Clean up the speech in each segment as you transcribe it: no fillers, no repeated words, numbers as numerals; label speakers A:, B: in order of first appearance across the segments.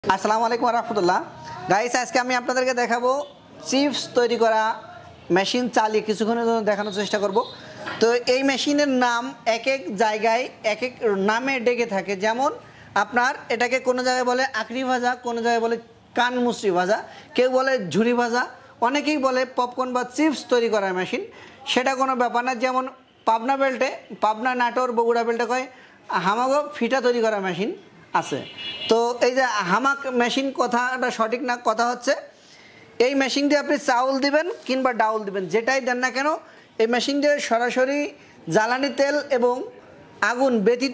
A: আসসালামু আলাইকুম রাহমাতুল্লাহ। গাইস, আজকে আমি আপনাদেরকে দেখাবো চিপস তৈরি করা মেশিন চালিয়ে কিছুক্ষণের জন্য দেখানোর চেষ্টা করব। তো এই মেশিনের নাম এক এক জায়গায় এক এক নামে ডেকে থাকে। যেমন আপনার এটাকে কোনো জায়গায় বলে আকরি ভাজা, কোনো জায়গায় বলে কান মুসরি ভাজা, কেউ বলে ঝুরি ভাজা, অনেকেই বলে পপকর্ন বা চিপস তৈরি করার মেশিন। সেটা কোনো ব্যাপার না। যেমন পাবনা বেল্টে, পাবনা নাটোর বগুড়া বেল্টে কয় হামাগো ফিটা তৈরি করা মেশিন আছে। তো এই যে হামাক মেশিন কথাটা সঠিক না, কথা হচ্ছে এই মেশিন দিয়ে আপনি চাউল দিবেন কিংবা ডাউল দিবেন, যেটাই দেন না কেন এই মেশিন দিয়ে সরাসরি জ্বালানি তেল এবং আগুন ব্যতীত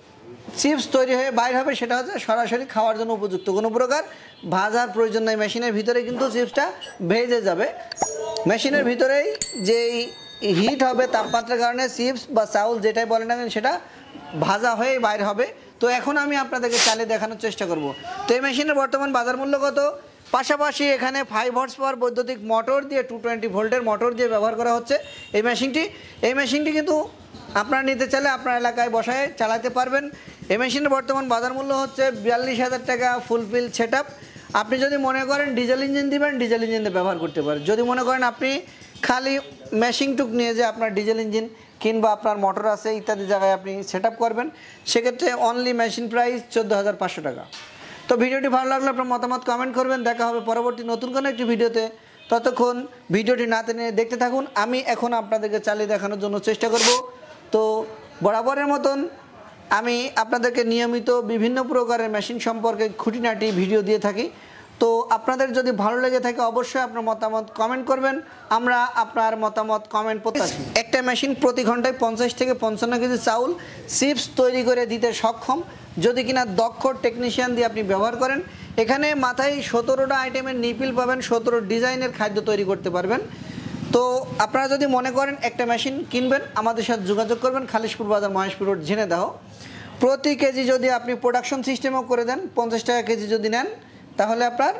A: চিপস তৈরি হয়ে বাইর হবে। সেটা হচ্ছে সরাসরি খাওয়ার জন্য উপযুক্ত, কোনো প্রকার ভাজার প্রয়োজন নেই। মেশিনের ভিতরে কিন্তু চিপসটা ভেজে যাবে। মেশিনের ভিতরেই যেই হিট হবে তাপমাত্রার কারণে চিপস বা চাউল যেটাই বলেন না কেন সেটা ভাজা হয়ে বাইর হবে। তো এখন আমি আপনাদেরকে চালিয়ে দেখানোর চেষ্টা করব। তো এই মেশিনের বর্তমান বাজার মূল্য কত, পাশাপাশি এখানে 5 হর্স পাওয়ার বৈদ্যুতিক মোটর দিয়ে 220 ভোল্টের মোটর দিয়ে ব্যবহার করা হচ্ছে এই মেশিনটি কিন্তু আপনারা নিতে চাইলে আপনার এলাকায় বসায় চালাতে পারবেন। এই মেশিনের বর্তমান বাজার মূল্য হচ্ছে 42,000 টাকা ফুলফিল সেট আপ। আপনি যদি মনে করেন ডিজেল ইঞ্জিন দিবেন, ডিজেল ইঞ্জিন দিয়ে ব্যবহার করতে পারেন। যদি মনে করেন আপনি খালি মেশিনটুক নিয়ে যে আপনার ডিজেল ইঞ্জিন কিংবা আপনার মোটর আছে ইত্যাদি জায়গায় আপনি সেট আপ করবেন, সেক্ষেত্রে অনলি মেশিন প্রাইস 14,500 টাকা। তো ভিডিওটি ভালো লাগলে আপনার মতামত কমেন্ট করবেন। দেখা হবে পরবর্তী নতুন কোনো একটি ভিডিওতে। ততক্ষণ ভিডিওটি না টেনে দেখতে থাকুন। আমি এখন আপনাদেরকে চালিয়ে দেখানোর জন্য চেষ্টা করব। তো বরাবরের মতন আমি আপনাদেরকে নিয়মিত বিভিন্ন প্রকারের মেশিন সম্পর্কে খুঁটিনাটি ভিডিও দিয়ে থাকি। তো আপনাদের যদি ভালো লেগে থাকে অবশ্যই আপনার মতামত কমেন্ট করবেন। আমরা আপনার মতামত কমেন্ট প্রত্যাশী। একটা মেশিন প্রতি ঘন্টায় 50 থেকে 55 কেজি চাউল চিপস তৈরি করে দিতে সক্ষম, যদি কিনা দক্ষ টেকনিশিয়ান দিয়ে আপনি ব্যবহার করেন। এখানে মাথায় 17টা আইটেমের নিপিল পাবেন, 17 ডিজাইনের খাদ্য তৈরি করতে পারবেন। তো আপনারা যদি মনে করেন একটা মেশিন কিনবেন, আমাদের সাথে যোগাযোগ করবেন। খালিশপুর বাজার, মহেশপুর রোড, ঝিনাইদহ। প্রতি কেজি যদি আপনি প্রোডাকশন সিস্টেমও করে দেন, 50 টাকা কেজি যদি নেন, তাহলে আপনার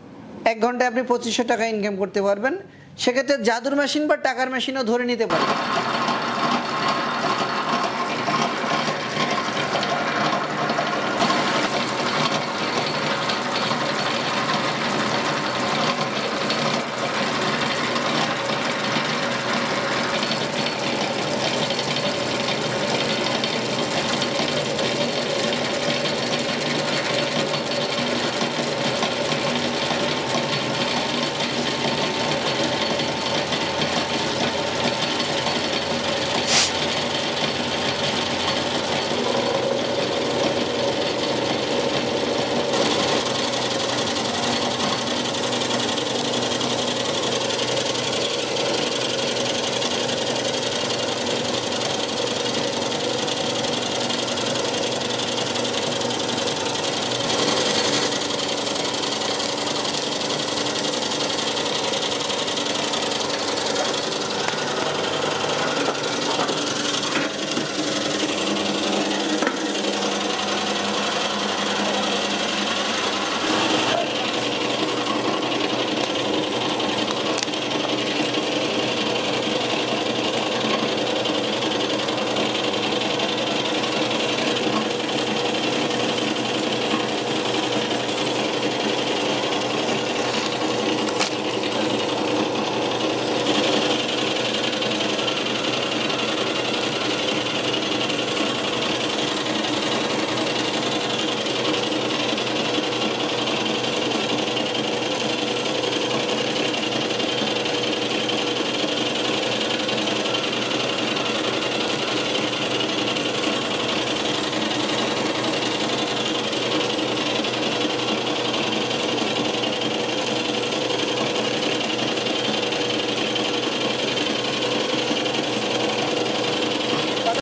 A: 1 ঘন্টায় আপনি 2500 টাকা ইনকাম করতে পারবেন। সেক্ষেত্রে জাদুর মেশিন বা টাকার মেশিনও ধরে নিতে পারেন।